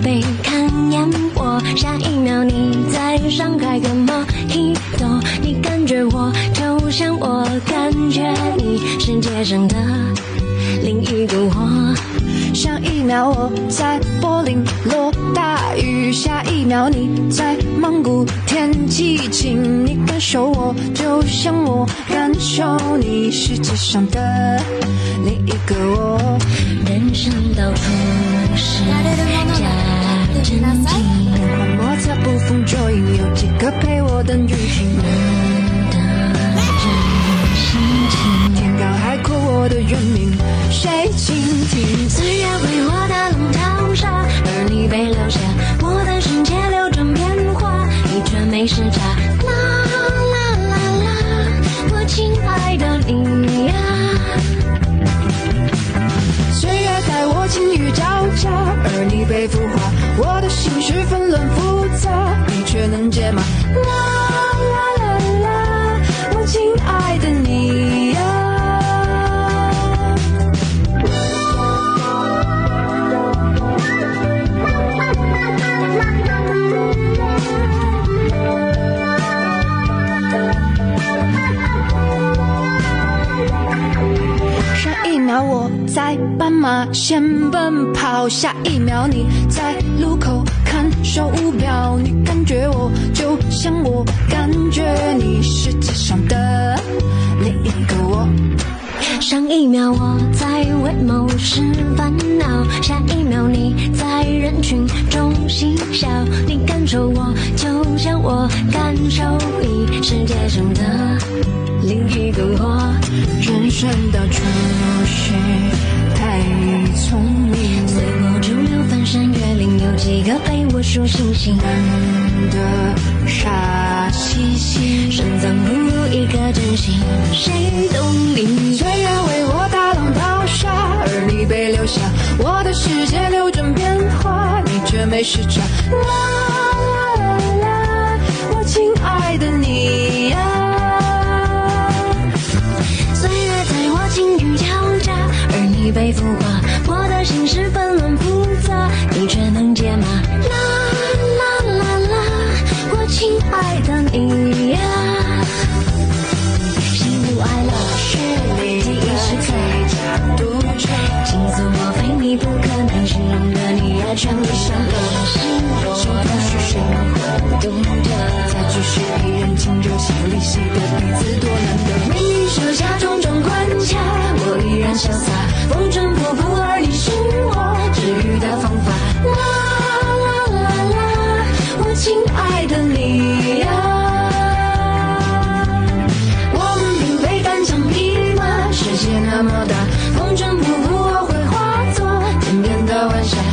被看厌我，下一秒你在上开个 Mojito， 你感觉我就像我感觉你，世界上的另一个我。 上一秒我在柏林落大雨，下一秒你在曼谷天气晴，你感受我就像我感受你，世界上的另一个我。 人生到处是假真情， 摩擦不风捉影，有几个陪我等雨停。 的真心情， 天高海阔我的原名谁倾听？ 岁月为我的浪淘沙，而你被留下，我的世界流转变化，你却没时差。啦啦啦啦，我亲爱的你呀。 岁月待我晴雨交加，而你被孵化，我的心事纷乱复杂，你却能解码。啦啦啦啦，我亲爱的你呀。我在斑马线奔跑，下一秒你在路口看手表，你感觉我就像我感觉你，世界上的另一个我。 上一秒我在为某事烦恼，下一秒你在人群中嬉笑，你感受我就像我感受你，世界上的另一个我。 人生到处是太聪明， 随波逐流翻山越岭，有几个陪我数星星， 难得傻兮兮， 深藏不如一颗真心，谁懂你？ 岁月为我大浪淘沙，而你被留下，我的世界流转变化，你却没时差。啦啦啦啦，我亲爱的你呀。 岁月在我晴雨交加，而你被孵化，我的心事纷乱复杂，你却能解码。啦啦啦啦，我亲爱的你呀。喜怒哀乐是你第一时刻独吹，倾诉莫非你不可能形容的你也全部伤了心我的生活读着， 再继续一人轻柔心里戏的彼此多难得， 为你设下种种关卡，我依然潇洒，风尘仆仆，而你是我治愈的方法。啦啦啦啦，我亲爱的你呀。我们并非单枪匹马，世界那么大，风尘仆仆，我会化作天边的晚霞。